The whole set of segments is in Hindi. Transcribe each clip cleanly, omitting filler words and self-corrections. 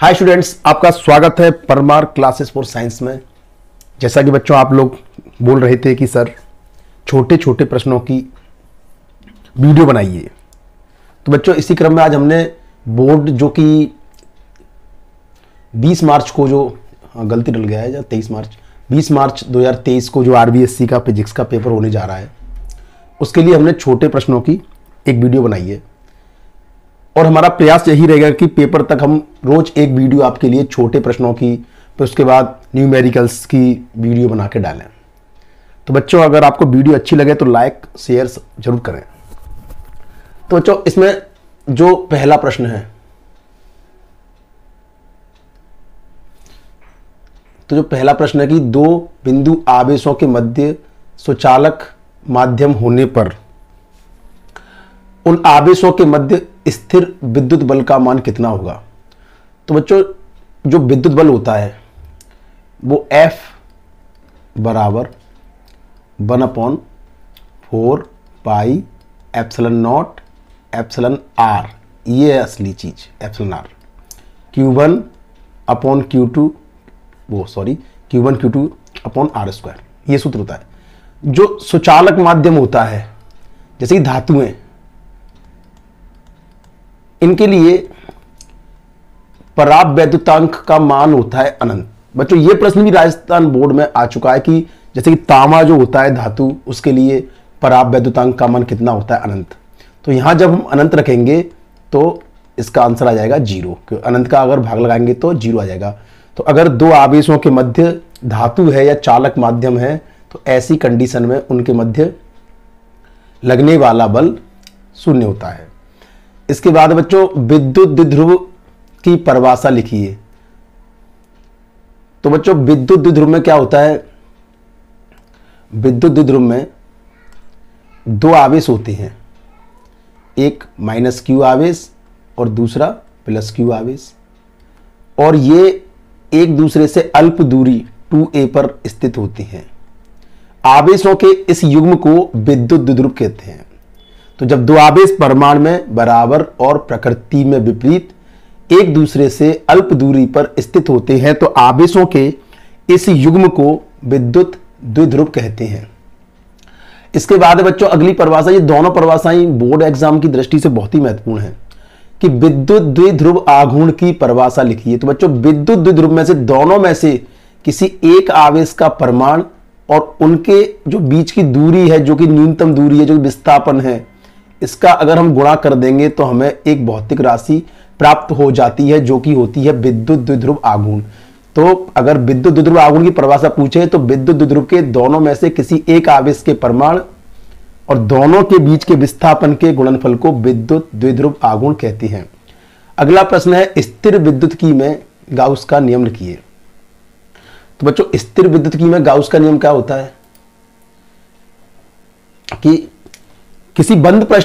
हाय स्टूडेंट्स, आपका स्वागत है परमार क्लासेस फॉर साइंस में। जैसा कि बच्चों आप लोग बोल रहे थे कि सर छोटे छोटे प्रश्नों की वीडियो बनाइए, तो बच्चों इसी क्रम में आज हमने बोर्ड जो कि 20 मार्च को जो गलती डल गया है या 20 मार्च 2023 को जो आरबीएससी का फिजिक्स का पेपर होने जा रहा है, उसके लिए हमने छोटे प्रश्नों की एक वीडियो बनाई है। और हमारा प्रयास यही रहेगा कि पेपर तक हम रोज एक वीडियो आपके लिए छोटे प्रश्नों की, फिर उसके बाद न्यूमेरिकल्स की वीडियो बना के डालें। तो बच्चों अगर आपको वीडियो अच्छी लगे तो लाइक शेयर जरूर करें। तो बच्चों इसमें जो पहला प्रश्न है, तो जो पहला प्रश्न है कि दो बिंदु आवेशों के मध्य सुचालक माध्यम होने पर उन आवेशों के मध्य स्थिर विद्युत बल का मान कितना होगा। तो बच्चों जो विद्युत बल होता है वो F बराबर 1/4 pi epsilon naught epsilon R, ये है असली चीज epsilon R, Q1 upon Q2 Q1 Q2 upon R², ये सूत्र होता है। जो सुचालक माध्यम होता है जैसे कि धातुएं, इनके लिए पराब वैद्युतांक का मान होता है अनंत। बच्चों ये प्रश्न भी राजस्थान बोर्ड में आ चुका है कि जैसे कि तांबा जो होता है धातु, उसके लिए पराब वैद्युतांक का मान कितना होता है अनंत। तो यहां जब हम अनंत रखेंगे तो इसका आंसर आ जाएगा 0, क्योंकि अनंत का अगर भाग लगाएंगे तो 0 आ जाएगा। तो अगर दो आवेशों के मध्य धातु है या चालक माध्यम है तो ऐसी कंडीशन में उनके मध्य लगने वाला बल 0 होता है। इसके बाद बच्चों विद्युत द्विध्रुव की परिभाषा लिखिए। तो बच्चों विद्युत द्विध्रुव में क्या होता है, विद्युत द्विध्रुव में दो आवेश होते हैं, एक -q आवेश और दूसरा +q आवेश, और ये एक दूसरे से अल्प दूरी 2a पर स्थित होते हैं। आवेशों के इस युग्म को विद्युत द्विध्रुव कहते हैं। तो जब दो आवेश परमाणु में बराबर और प्रकृति में विपरीत एक दूसरे से अल्प दूरी पर स्थित होते हैं तो आवेशों के इस युग्म को विद्युत द्विध्रुव कहते हैं। इसके बाद बच्चों अगली परिभाषा, ये दोनों परिभाषाएं बोर्ड एग्जाम की दृष्टि से बहुत ही महत्वपूर्ण है कि विद्युत द्विध्रुव आघूर्ण की परिभाषा लिखिए। तो बच्चों विद्युत द्विध्रुव में से दोनों में से किसी एक आवेश का परमाणु और उनके जो बीच की दूरी है, जो कि न्यूनतम दूरी है, जो विस्थापन है, इसका अगर हम गुणा कर देंगे तो हमें एक भौतिक राशि प्राप्त हो जाती है जो कि होती है विद्युत द्विध्रुव आघूर्ण। तो अगर विद्युत द्विध्रुव आघूर्ण की परिभाषा पूछे तो विद्युत द्विध्रुव के दोनों में से किसी एक आवेश के परमाणु और दोनों के बीच के विस्थापन के गुणनफल को विद्युत द्विध्रुव आघूर्ण कहते हैं। अगला प्रश्न है स्थिर विद्युत्की में गाउस का नियम लिखिए। तो बच्चों स्थिर विद्युत्की में गाउस का नियम क्या होता है कि किसी बंद पृष्ठ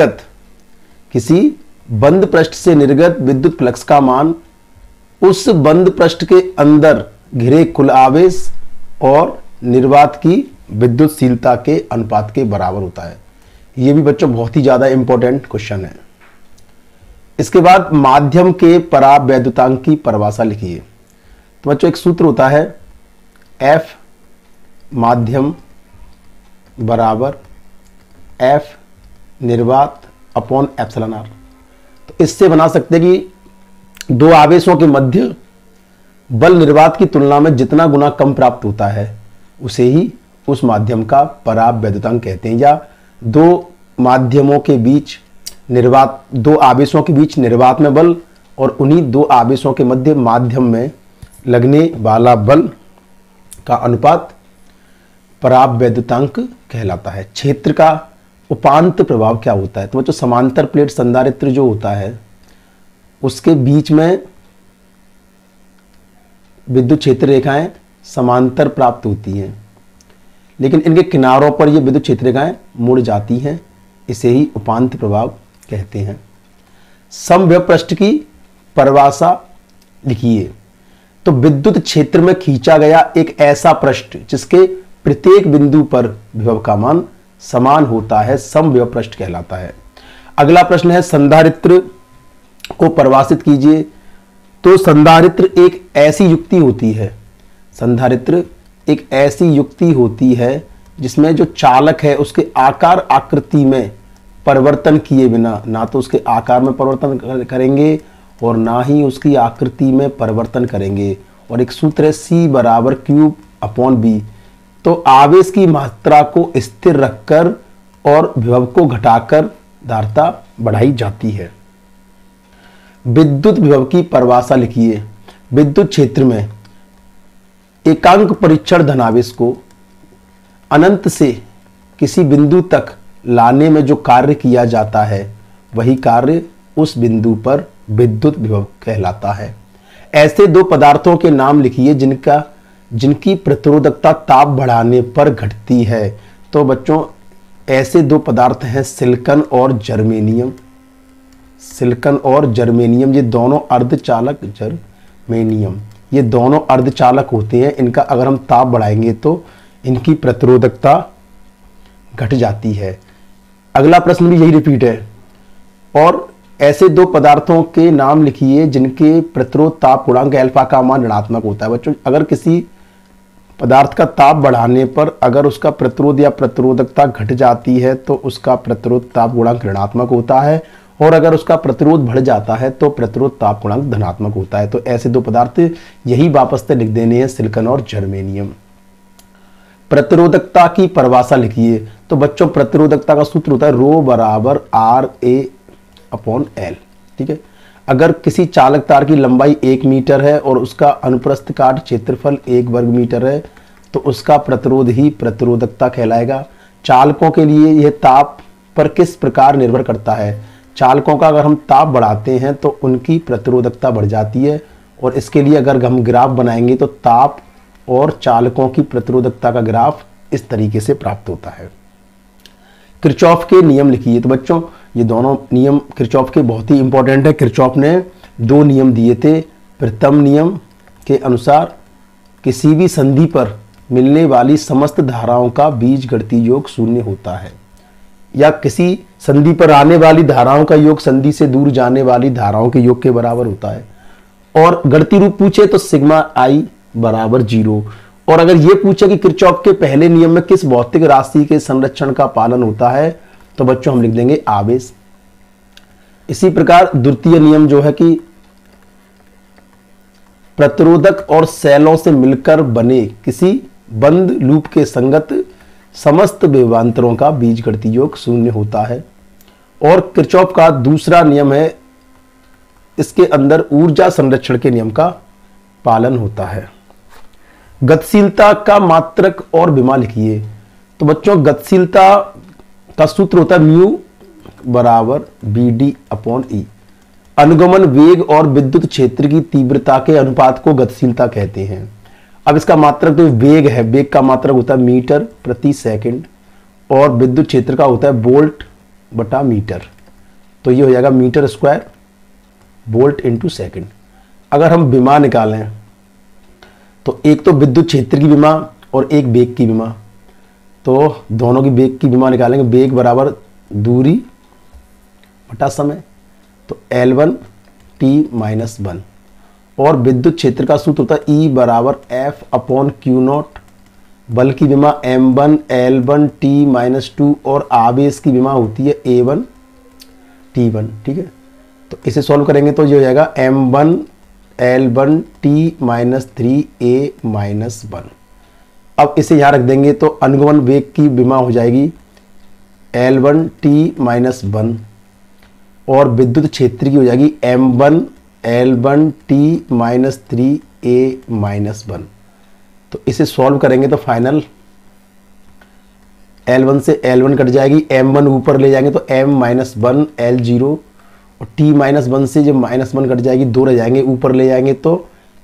से निर्गत विद्युत फ्लक्स का मान उस बंद पृष्ठ के अंदर घिरे कुल आवेश और निर्वात की विद्युतशीलता के अनुपात के बराबर होता है। यह भी बच्चों बहुत ही ज्यादा इंपॉर्टेंट क्वेश्चन है। इसके बाद माध्यम के पराब वैद्युतांक की परिभाषा लिखिए। तो बच्चों एक सूत्र होता है F माध्यम बराबर F निर्वात अपॉन एप्सिलॉन R। तो इससे बना सकते हैं कि दो आवेशों के मध्य बल निर्वात की तुलना में जितना गुना कम प्राप्त होता है उसे ही उस माध्यम का पराब वैद्युतांक कहते हैं। या दो माध्यमों के बीच निर्वात, दो आवेशों के बीच निर्वात में बल और उन्हीं दो आवेशों के मध्य माध्यम में लगने वाला बल का अनुपात पराब वैद्युतांक कहलाता है। क्षेत्र का उपांत प्रभाव क्या होता है। तो बच्चों समांतर प्लेट संधारित्र जो होता है उसके बीच में विद्युत क्षेत्र रेखाएं समांतर प्राप्त होती हैं, लेकिन इनके किनारों पर ये विद्युत क्षेत्र रेखाएं मुड़ जाती हैं, इसे ही उपांत प्रभाव कहते हैं। समव्यव पृष्ठ की परिभाषा लिखिए। तो विद्युत क्षेत्र में खींचा गया एक ऐसा पृष्ठ जिसके प्रत्येक बिंदु पर विभव का मान समान होता है समव्यव पृष्ठ कहलाता है। अगला प्रश्न है संधारित्र को परिभाषित कीजिए। तो संधारित्र एक ऐसी युक्ति होती है, संधारित्र एक ऐसी युक्ति होती है जिसमें जो चालक है उसके आकार आकृति में परिवर्तन किए बिना, ना तो उसके आकार में परिवर्तन करेंगे और ना ही उसकी आकृति में परिवर्तन करेंगे। और एक सूत्र है C बराबर Q/B। तो आवेश की मात्रा को स्थिर रखकर और विभव को घटाकर धारिता बढ़ाई जाती है। विद्युत विभव की परिभाषा लिखिए। विद्युत क्षेत्र में एकांक परीक्षण धनावेश को अनंत से किसी बिंदु तक लाने में जो कार्य किया जाता है वही कार्य उस बिंदु पर विद्युत विभव कहलाता है। ऐसे दो पदार्थों के नाम लिखिए जिनकी प्रतिरोधकता ताप बढ़ाने पर घटती है। तो बच्चों ऐसे दो पदार्थ हैं सिलिकॉन और जर्मेनियम। सिलिकॉन और जर्मेनियम ये दोनों अर्धचालक, जर्मेनियम ये दोनों अर्धचालक होते हैं। इनका अगर हम ताप बढ़ाएंगे तो इनकी प्रतिरोधकता घट जाती है। अगला प्रश्न भी यही रिपीट है। और ऐसे दो पदार्थों के नाम लिखिए जिनके प्रतिरोध ताप गुणांक अल्फा का मान ऋणात्मक होता है। बच्चों अगर किसी पदार्थ का ताप बढ़ाने पर अगर उसका प्रतिरोध या प्रतिरोधकता घट जाती है तो उसका प्रतिरोध ताप गुणांक ऋणात्मक होता है, और अगर उसका प्रतिरोध बढ़ जाता है तो प्रतिरोध ताप गुणांक धनात्मक होता है। तो ऐसे दो पदार्थ यही वापस से लिख देने हैं, सिलिकॉन और जर्मेनियम। प्रतिरोधकता की परिभाषा लिखिए। तो बच्चों प्रतिरोधकता का सूत्र होता है रो बराबर RA/L। ठीक है। अगर किसी चालक तार की लंबाई 1 मीटर है और उसका अनुप्रस्थ काट क्षेत्रफल 1 वर्ग मीटर है तो उसका प्रतिरोध ही प्रतिरोधकता कहलाएगा। चालकों के लिए यह ताप पर किस प्रकार निर्भर करता है? चालकों का अगर हम ताप बढ़ाते हैं तो उनकी प्रतिरोधकता बढ़ जाती है, और इसके लिए अगर हम ग्राफ बनाएंगे तो ताप और चालकों की प्रतिरोधकता का ग्राफ इस तरीके से प्राप्त होता है। किरचॉफ के नियम लिखिए। तो बच्चों ये दोनों नियम किरचॉफ के बहुत ही इंपॉर्टेंट है। किरचॉफ ने 2 नियम दिए थे। प्रथम नियम के अनुसार किसी भी संधि पर मिलने वाली समस्त धाराओं का बीजगणितीय योग 0 होता है, या किसी संधि पर आने वाली धाराओं का योग संधि से दूर जाने वाली धाराओं के योग के बराबर होता है। और गणितीय रूप पूछे तो सिग्मा I बराबर 0। और अगर ये पूछे कि किरचॉफ के पहले नियम में किस भौतिक राशि के संरक्षण का पालन होता है तो बच्चों हम लिख देंगे आवेश। इसी प्रकार द्वितीय नियम जो है कि प्रतिरोधक और सेलों से मिलकर बने किसी बंद लूप के संगत समस्त विभवांतरों का बीजगणितीय योग 0 होता है। और किरचॉफ का दूसरा नियम है, इसके अंदर ऊर्जा संरक्षण के नियम का पालन होता है। गतिशीलता का मात्रक और विमा लिखिए। तो बच्चों गतिशीलता का सूत्र होता है म्यू बराबर BD/E। अनुगमन वेग और विद्युत क्षेत्र की तीव्रता के अनुपात को गतिशीलता कहते हैं। अब इसका मात्रक तो वेग है, वेग का मात्रक होता है मीटर प्रति सेकंड, और विद्युत क्षेत्र का होता है वोल्ट बटा मीटर। तो ये हो जाएगा metre square volt into second. अगर हम विमा निकालें तो एक तो विद्युत क्षेत्र की विमा और एक वेग की विमा, तो दोनों की वेग की विमा निकालेंगे। वेग बराबर दूरी बटा समय, तो L1 T-1। और विद्युत क्षेत्र का सूत्र होता है E बराबर F/Q0। बल की विमा M1 L1 T-2, और आवेश की विमा होती है A1 T1। ठीक है। तो इसे सॉल्व करेंगे तो ये हो जाएगा M1 L1 T-3 A-1। अब इसे यहाँ रख देंगे तो अनुगमन वेग की विमा हो जाएगी L1 T-1, और विद्युत क्षेत्र की हो जाएगी M1 L1 T-3 A-1। तो इसे सॉल्व करेंगे तो फाइनल L1 से L1 कट जाएगी, M1 ऊपर ले जाएंगे तो M-1 L0, और T-1 से जब -1 कट जाएगी 2 रह जाएंगे, ऊपर ले जाएंगे तो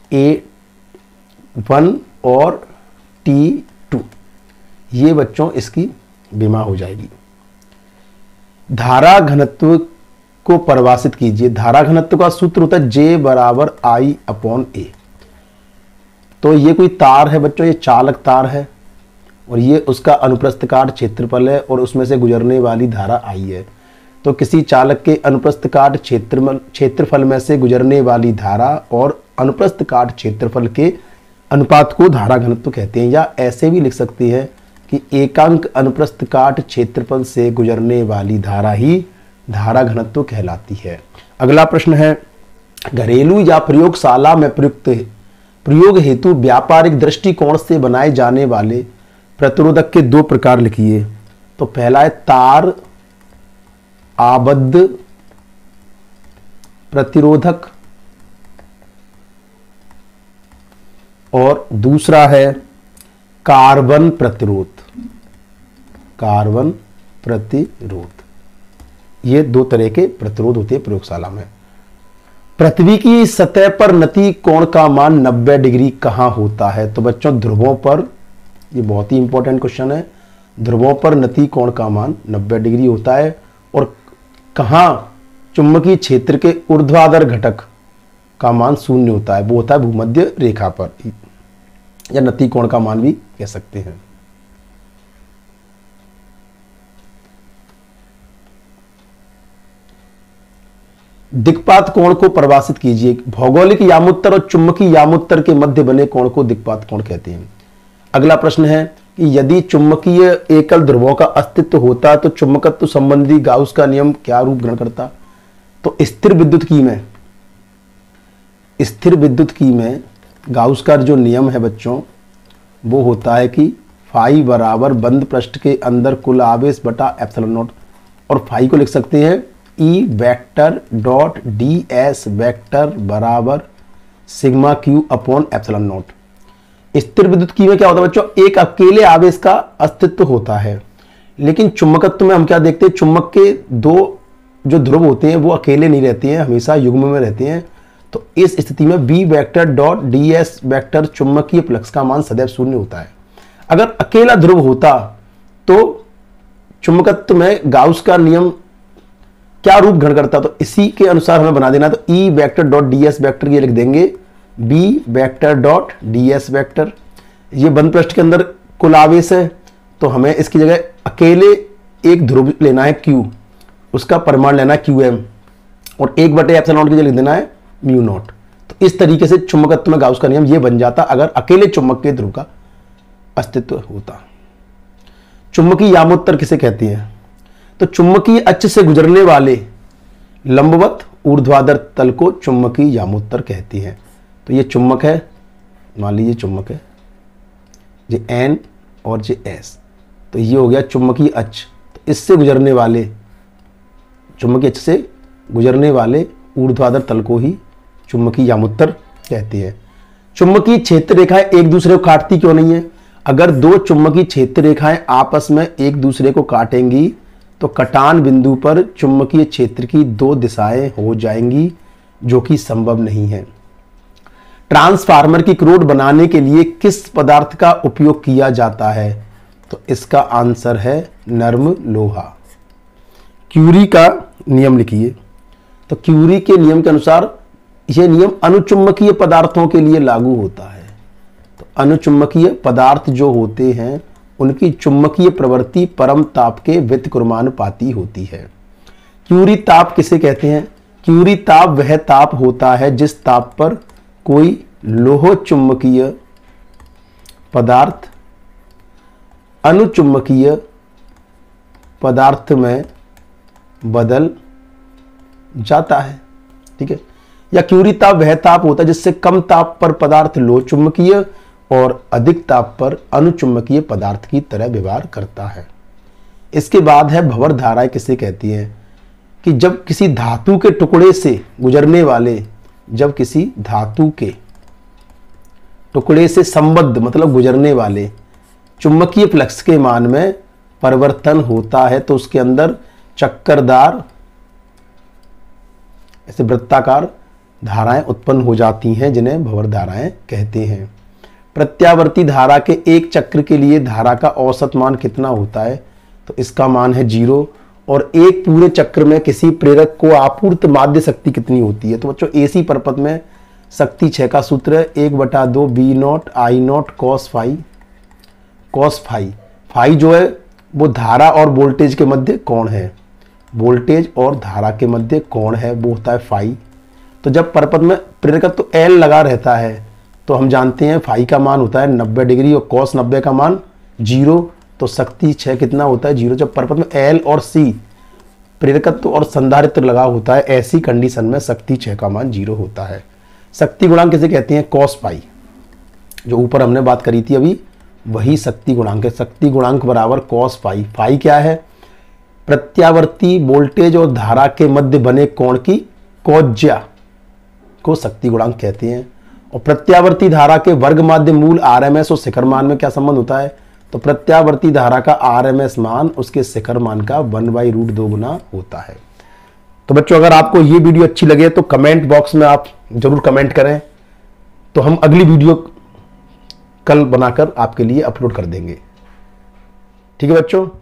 A1 और T2। ये बच्चों इसकी विमा हो जाएगी। धारा घनत्व को परिभाषित कीजिए। धारा घनत्व का सूत्र होता है J बराबर I/A। तो ये कोई तार है बच्चों, ये चालक तार है, और ये उसका अनुप्रस्थ काट क्षेत्रफल है, और उसमें से गुजरने वाली धारा I है। तो किसी चालक के अनुप्रस्थ काट क्षेत्रफल में से गुजरने वाली धारा और अनुप्रस्थ काट क्षेत्रफल के अनुपात को धारा घनत्व कहते हैं। या ऐसे भी लिख सकते हैं कि एकांक अनुप्रस्थ काट क्षेत्रफल से गुजरने वाली धारा ही धारा घनत्व कहलाती है। अगला प्रश्न है, घरेलू या प्रयोगशाला में प्रयोग हेतु व्यापारिक दृष्टिकोण से बनाए जाने वाले प्रतिरोधक के दो प्रकार लिखिए। तो पहला है तार आबद्ध प्रतिरोधक और दूसरा है कार्बन प्रतिरोध। कार्बन प्रतिरोध, ये दो तरह के प्रतिरोध होते हैं प्रयोगशाला में। पृथ्वी की सतह पर नति कोण का मान 90 डिग्री कहां होता है? तो बच्चों ध्रुवों पर, ये बहुत ही इंपॉर्टेंट क्वेश्चन है, ध्रुवों पर नति कोण का मान 90 डिग्री होता है। और कहां चुंबकीय क्षेत्र के ऊर्ध्वाधर घटक का मान 0 होता है? वो होता है भूमध्य रेखा पर, या नति कोण का मान भी कह सकते हैं। दिक्पात कोण को परिभाषित कीजिए। भौगोलिक यामोत्तर और चुंबकीय यामोत्तर के मध्य बने कोण को दिक्पात कोण कहते हैं। अगला प्रश्न है कि यदि चुंबकीय एकल ध्रुवों का अस्तित्व होता तो चुंबकत्व संबंधी गाउस का नियम क्या रूप ग्रहण करता? तो स्थिर विद्युत की में गाउस का जो नियम है बच्चों, वो होता है कि फाई बराबर बंद पृष्ठ के अंदर कुल आवेश बटा एप्सिलॉन नॉट, और फाई को लिख सकते हैं E vector dot d s vector बराबर sigma q upon epsilon naught. स्थिर विद्युत की में क्या होता है बच्चों? एक अकेले आवेश का अस्तित्व होता है, लेकिन चुंबकत्व में हम क्या देखते हैं? चुंबक के दो जो ध्रुव होते हैं वो अकेले नहीं रहते हैं, हमेशा युग्म में रहते हैं। तो इस स्थिति में B vector dot d s vector चुंबकीय फ्लक्स का मान सदैव 0 होता है। अगर अकेला ध्रुव होता तो चुंबकत्व में गाउस का नियम क्या रूप ग्रहण करता? तो इसी के अनुसार हमें बना देना। तो E vector dot d s vector ये लिख देंगे B vector dot d s vector. ये बंद पृष्ठ के अंदर कुल आवेश है, तो हमें इसकी जगह अकेले एक ध्रुव लेना है Q, उसका परिमाण लेना है QM, और 1/एप्सिलॉन की जगह लिख देना है म्यू नॉट। तो इस तरीके से चुंबकत्व में गाउस का नियम ये बन जाता अगर अकेले चुंबक के ध्रुव का अस्तित्व होता। चुंबकीय यामोत्तर किसे कहते हैं? तो चुंबकीय अक्ष से गुजरने वाले लंबवत ऊर्ध्वाधर तल को चुंबकीय यामोत्तर कहते हैं। तो ये चुंबक है, मान लीजिए चुंबक है, ये N और ये S, तो ये हो गया चुंबकीय अक्ष। तो इससे गुजरने वाले, चुंबकीय अक्ष से गुजरने वाले ऊर्ध्वाधर तल को ही चुंबकीय यामोत्तर कहते हैं। चुंबकीय क्षेत्र रेखाएं एक दूसरे को काटती क्यों नहीं है? अगर दो चुंबकीय क्षेत्र रेखाएं आपस में एक दूसरे को काटेंगी तो कटान बिंदु पर चुंबकीय क्षेत्र की दो दिशाएं हो जाएंगी, जो कि संभव नहीं है। ट्रांसफार्मर की क्रोड बनाने के लिए किस पदार्थ का उपयोग किया जाता है? तो इसका आंसर है नर्म लोहा। क्यूरी का नियम लिखिए। तो क्यूरी के नियम के अनुसार यह नियम अनुचुंबकीय पदार्थों के लिए लागू होता है। तो अनुचुंबकीय पदार्थ जो होते हैं उनकी चुंबकीय प्रवृत्ति परम ताप के व्युत्क्रमानुपाती होती है। क्यूरी ताप किसे कहते हैं? क्यूरी ताप वह ताप होता है जिस ताप पर कोई लोह चुंबकीय पदार्थ अनुचुंबकीय पदार्थ में बदल जाता है। ठीक है। या क्यूरी ताप वह ताप होता है जिससे कम ताप पर पदार्थ लोह चुंबकीय और अधिक ताप पर अनुचुंबकीय पदार्थ की तरह व्यवहार करता है। इसके बाद है भंवर धाराएं किसे कहती हैं? कि जब किसी धातु के टुकड़े से गुजरने वाले, जब किसी धातु के टुकड़े से संबद्ध मतलब गुजरने वाले चुंबकीय फ्लक्स के मान में परिवर्तन होता है तो उसके अंदर चक्करदार ऐसे वृत्ताकार धाराएं उत्पन्न हो जाती हैं, जिन्हें भंवर धाराएं कहते हैं। प्रत्यावर्ती धारा के एक चक्र के लिए धारा का औसत मान कितना होता है? तो इसका मान है 0। और एक पूरे चक्र में किसी प्रेरक को आपूर्त माध्य शक्ति कितनी होती है? तो बच्चों एसी परपथ में शक्ति 6 का सूत्र है 1/2 B naught I naught cos phi. Cos phi, phi जो है वो धारा और वोल्टेज के मध्य कोण है, वोल्टेज और धारा के मध्य कोण है वो होता है फाई। तो जब परपथ में प्रेरकत्व तो एल लगा रहता है तो हम जानते हैं फाई का मान होता है 90 डिग्री और cos 90 का मान 0। तो शक्ति 6 कितना होता है 0। जब परपथ में एल और सी प्रेरकत्व और संधारित्र लगा होता है ऐसी कंडीशन में शक्ति 6 का मान 0 होता है। शक्ति गुणांक किसे कहते हैं cos पाई, जो ऊपर हमने बात करी थी अभी वही शक्ति गुणांक है। शक्ति गुणांक बराबर cos पाई। पाई क्या है? प्रत्यावर्ती वोल्टेज और धारा के मध्य बने कोण की कोज्या को शक्ति गुणांक कहते हैं। और प्रत्यावर्ती धारा के वर्ग माध्य मूल आरएमएस और शिखर मान में क्या संबंध होता है? तो प्रत्यावर्ती धारा का आरएमएस मान उसके शिखर मान का 1/√2 गुना होता है। तो बच्चों अगर आपको ये वीडियो अच्छी लगे तो कमेंट बॉक्स में आप जरूर कमेंट करें, तो हम अगली वीडियो कल बनाकर आपके लिए अपलोड कर देंगे। ठीक है बच्चों।